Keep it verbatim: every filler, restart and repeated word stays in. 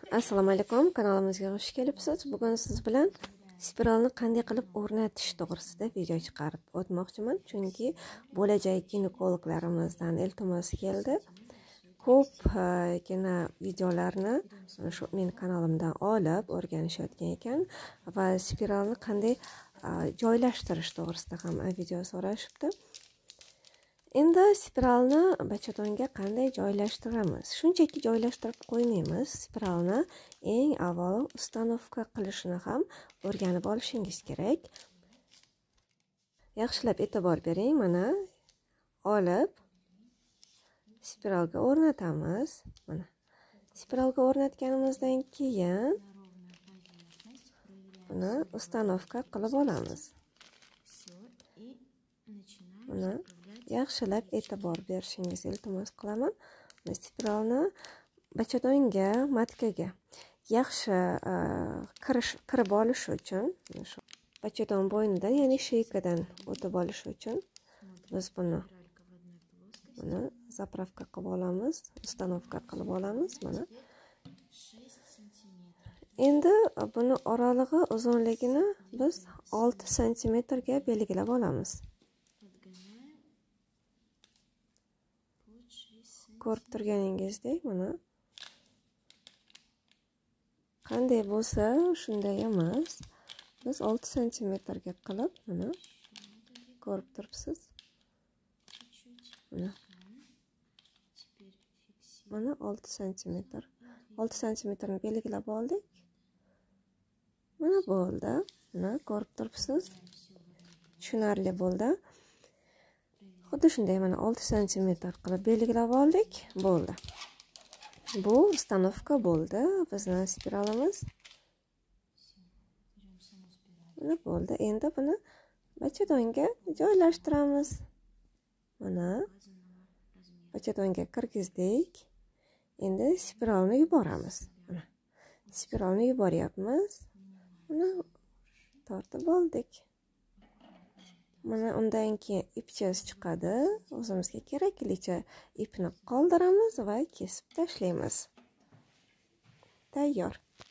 Assalomu alaykum, kanalimizga xush kelibsiz. Bugun siz bilan spiralni qanday qilib o'rnatish to'g'risida video chiqarib o'tmoqchiman, chunki bo'lajak ginekologlarimizdan iltimos keldi. Ko'pgina videolarni shu men kanalimdan olib o'rganishayotgan ekan va spiralni qanday joylashtirish to'g'risida ham video so'rashibdi. Endi spiralni bachadonga qanday joylashtiramiz? Shunchaki joylashtirib qo'ymaymiz. Spiralni eng avvalo ustanovka qilishini ham o'rganib olishingiz kerak. Yaxshilab e'tibor bering. Mana olib spiralga o'rnatamiz. Mana spiralga o'rnatganimizdan keyin buni ustanovka qilib olamiz. Buni yaxshilab e'tibor berishingizni iltimos qilaman. Spiralni bachadonga, matkaga yaxshi kirish kirib olish uchun, shu bachadon bo'ynidan, ya'ni sheykadan o'tib olish uchun biz buni buni zapravka qilib olamiz, ustanovka qilib olamiz. Mana endi buni oralig'i, uzunligini biz olti santimetrga belgilab olamiz. Ko'rib turganingizdek, mana qanday bo'lsa shunday emas. Biz olti santimetrga qilib, mana ko'rib turibsiz. Mana mana olti santimetr. olti santimetrni belgilab oldik. Mana bo'ldi. Mana ko'rib turibsiz. Tushunarli bo'ldi. Xuddi shunday mana olti santimetr qilib belgilab oldik. Bo'ldi. Bu ustanovka bo'ldi. Bizning spiralimiz. Mana bo'ldi. Endi buni bachadonga joylashtiramiz. Mana bachadonga kirgizdik. Endi spiralni yuboramiz. Mana spiralni yuboryapmiz. Mana tortib oldik. Mana undan keyin ipchasi chiqadi. O'zimizga keraklicha ipni qoldiramiz va kesib tashlaymiz. Tayyor.